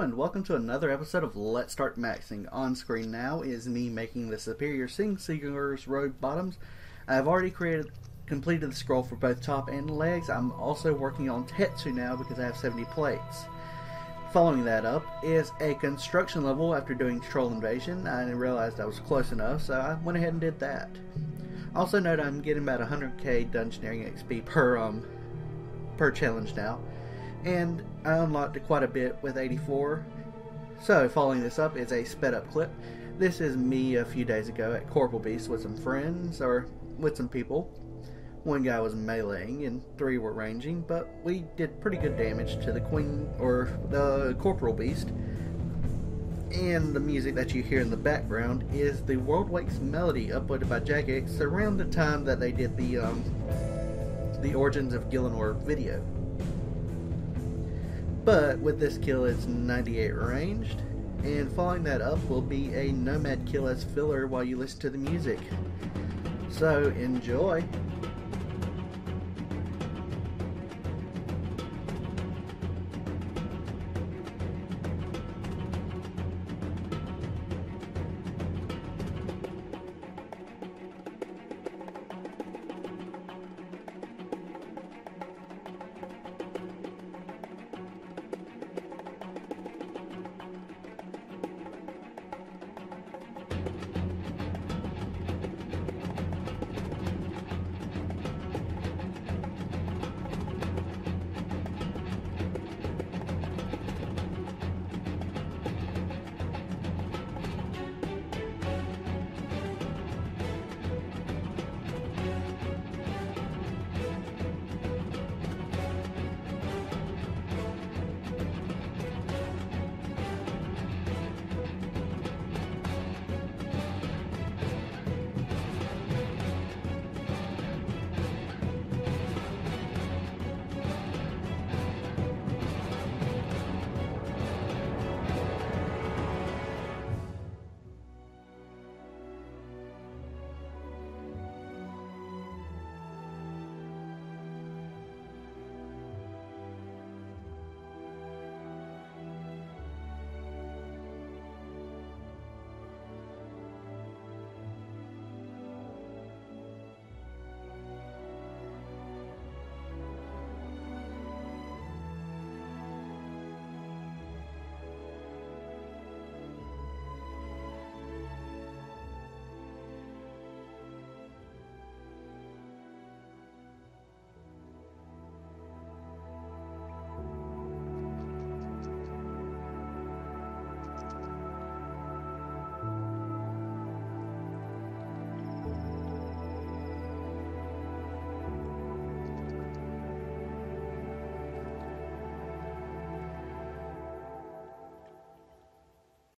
and welcome to another episode of Let's Start Maxing. On screen now is me making the Superior Sing Seeker's road bottoms. I've already completed the scroll for both top and legs. I'm also working on Tetsu now because I have 70 plates. Following that up is a construction level after doing Troll Invasion. I realized I was close enough, so I went ahead and did that. Also note I'm getting about 100k Dungeoneering XP per challenge now. And I unlocked quite a bit with 84. So following this up is a sped up clip. This is me a few days ago at Corporal Beast with some friends, or with some people. One guy was meleeing and 3 were ranging, but we did pretty good damage to the Queen, or the Corporal Beast. And the music that you hear in the background is the World Wakes melody uploaded by Jagex around the time that they did the Origins of Gillinor video. But with this kill it's 98 ranged, and following that up will be a Nomad kill as filler while you listen to the music. So enjoy!